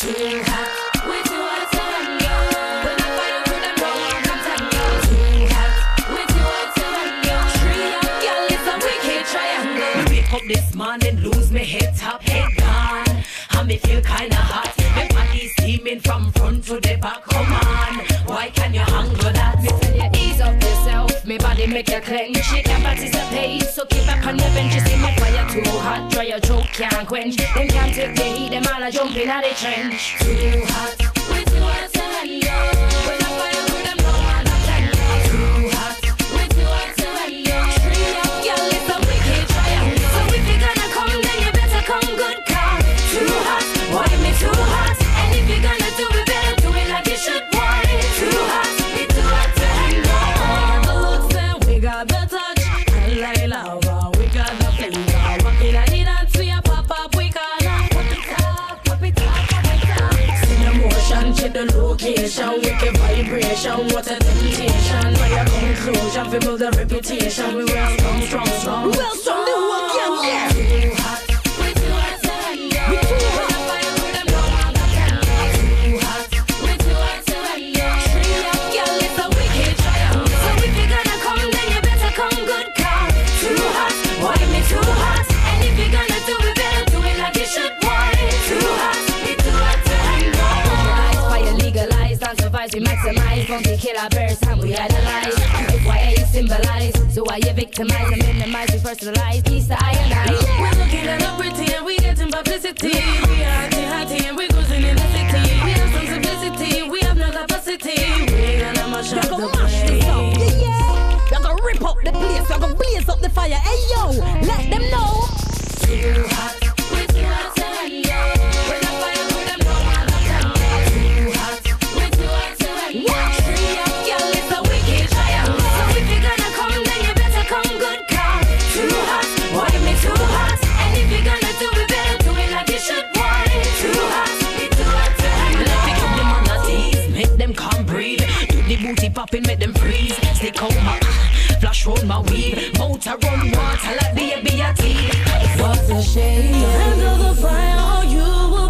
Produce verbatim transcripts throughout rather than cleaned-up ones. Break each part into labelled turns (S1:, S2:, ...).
S1: Too hot, we too hot to handle. When I fire with them wrong, I'm tangled. Too hot, we too hot to handle. Three young girl, it's a wicked triangle. Me wake up this morning, lose me head top, head gone. And me feel kinda hot. My body steaming from front to the back. Come on, why can you handle that? Me tell you, ease up yourself. Me body make you clench. You can participate, so keep up on the bench. You see my fire too hot, dry your throat can't quench. Them can't take the heat, them all a jumping out the trench. Too hot, we too hot to handle. When I fire with them wrong, I'm tangled. Too hot, we too hot to handle. Three young girl, it's a wicked triangle. So if you're gonna come, then you better come good, car. Too hot, why me too hot? And if you're gonna do it, better do it like you should. Why? Too hot, we too hot to handle. We got the looks and we got the touch. And like lava, we got the flavor. Walking at the dance, we a pop up, we gonna pop it up, pop it up, pop it up. See the motion, check the location, wicked vibration, what a temptation. By a conclusion, we build a reputation. We were strong, strong, strong.
S2: We will strong the whole gang, yeah.
S1: Too hot, we too hot to handle. We too hot. When I fire with them wrong, I'm tangled. Too hot, we too hot to handle. Three young girl, it's a wicked triangle. So if you're gonna come, then you better come good, car. Too hot, why me too hot? And if you're gonna do it, better do it like you should. Why? Too hot, we too hot to handle. Legalize, fire legalize, dance advice, we maximize. Funky killer burst, and we idolize. F Y A symbolize, so why you victimize and minimize, we personalize. Peace to I and I. We're looking at the pretty and we getting publicity. We are hotty, hotty and we cruising in the city. We have some simplicity, we have no capacity. We gonna mash up
S2: You're
S1: the
S2: gonna mash this up,
S1: place.
S2: yeah, yeah. You're gonna rip up the place, you're gonna blaze up the fire. Hey yo, let them know.
S1: Too hot, we too hot to handle. When I fire with them wrong, I'm tangled. Too hot, we too hot to handle. Three young girl, it's a wicked triangle. So if you're gonna come, then you better come good, car. Too hot, why me too hot? And if you're gonna do it, better do it like you should. Why? Too hot, we too hot to handle. Pick up them on the teeth, make them come breathe. Do the booty popping, make them freeze. Stick out my flash round my weave. Motor run water like the A B A T. What's the shade? Handle the fire or you will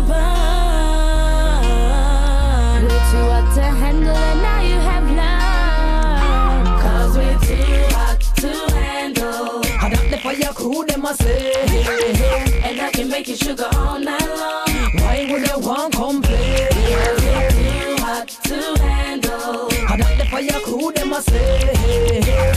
S1: burn. We're too hot to handle and now you have learned. Cause we're too hot to handle.
S2: I got the fire crew, them a say.
S1: And I can make you sugar all night long.
S2: Why would they want complain?
S1: We're too hot to handle.
S2: I got the fire crew, them a say.